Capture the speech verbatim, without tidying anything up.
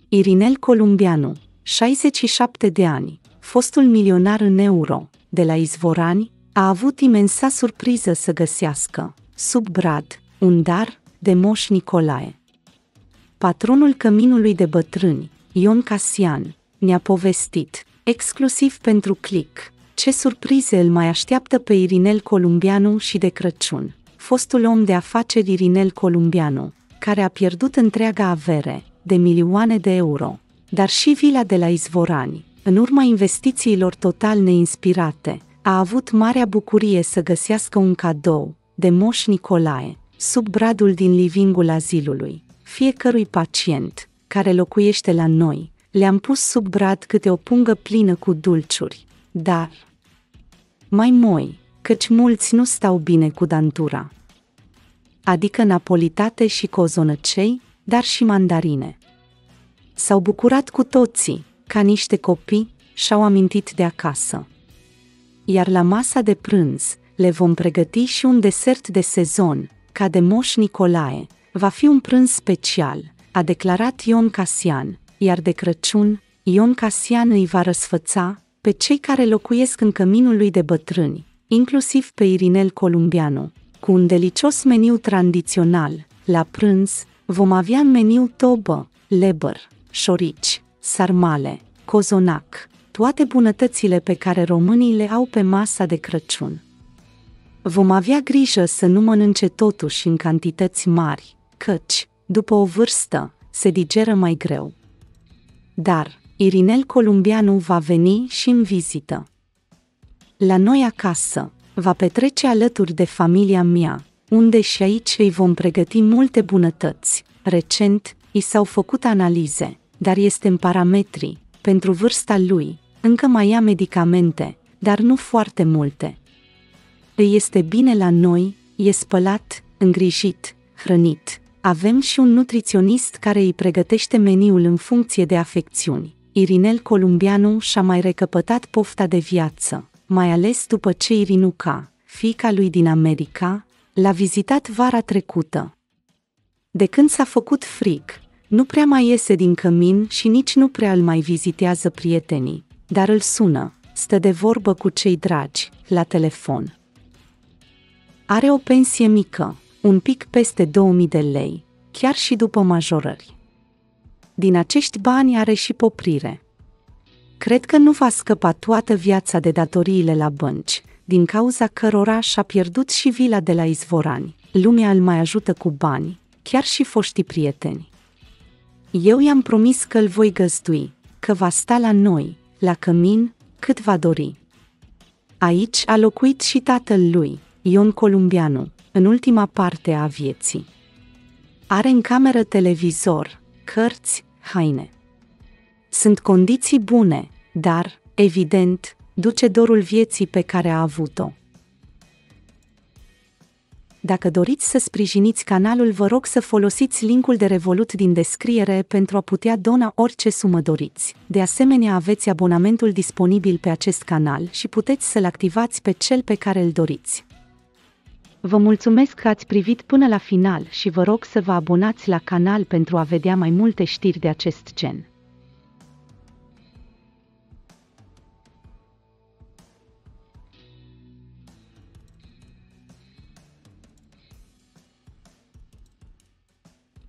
Irinel Columbeanu, șaizeci și șapte de ani, fostul milionar în euro, de la Izvorani, a avut imensa surpriză să găsească, sub brad, un dar de Moș Nicolae. Patronul căminului de bătrâni, Ion Casian, ne-a povestit, exclusiv pentru Click, ce surprize îl mai așteaptă pe Irinel Columbeanu și de Crăciun. Fostul om de afaceri Irinel Columbeanu, care a pierdut întreaga avere, de milioane de euro, dar și vila de la Izvorani, în urma investițiilor total neinspirate, a avut marea bucurie să găsească un cadou, de Moș Nicolae, sub bradul din livingul azilului. Fiecărui pacient, care locuiește la noi, le-am pus sub brad câte o pungă plină cu dulciuri, dar mai moi, căci mulți nu stau bine cu dantura. Adică napolitate și cozonăcei, dar și mandarine. S-au bucurat cu toții, ca niște copii, și-au amintit de acasă. Iar la masa de prânz, le vom pregăti și un desert de sezon, ca de Moș Nicolae. Va fi un prânz special, a declarat Ion Casian, iar de Crăciun, Ion Casian îi va răsfăța pe cei care locuiesc în căminul lui de bătrâni, inclusiv pe Irinel Columbeanu, cu un delicios meniu tradițional. La prânz vom avea în meniu tobă, lebăr, șorici, sarmale, cozonac, toate bunătățile pe care românii le au pe masa de Crăciun. Vom avea grijă să nu mănânce totuși în cantități mari, căci, după o vârstă, se digeră mai greu. Dar Irinel Columbeanu va veni și în vizită. La noi acasă, va petrece alături de familia mea, unde și aici îi vom pregăti multe bunătăți. Recent, i s-au făcut analize, dar este în parametri, pentru vârsta lui, încă mai ia medicamente, dar nu foarte multe. Îi este bine la noi, e spălat, îngrijit, hrănit. Avem și un nutriționist care îi pregătește meniul în funcție de afecțiuni. Irinel Columbeanu și-a mai recăpătat pofta de viață, mai ales după ce Irinuca, fiica lui din America, l-a vizitat vara trecută. De când s-a făcut frig, nu prea mai iese din cămin și nici nu prea îl mai vizitează prietenii, dar îl sună, stă de vorbă cu cei dragi, la telefon. Are o pensie mică, un pic peste două mii de lei, chiar și după majorări. Din acești bani are și poprire. Cred că nu va scăpa toată viața de datoriile la bănci, din cauza cărora și-a pierdut și vila de la Izvorani. Lumea îl mai ajută cu bani, chiar și foștii prieteni. Eu i-am promis că îl voi găzdui, că va sta la noi, la cămin, cât va dori. Aici a locuit și tatăl lui, Ion Columbeanu, în ultima parte a vieții. Are în cameră televizor, cărți, haine. Sunt condiții bune, dar, evident, duce dorul vieții pe care a avut-o. Dacă doriți să sprijiniți canalul, vă rog să folosiți linkul de Revolut din descriere pentru a putea dona orice sumă doriți. De asemenea, aveți abonamentul disponibil pe acest canal și puteți să-l activați pe cel pe care îl doriți. Vă mulțumesc că ați privit până la final și vă rog să vă abonați la canal pentru a vedea mai multe știri de acest gen.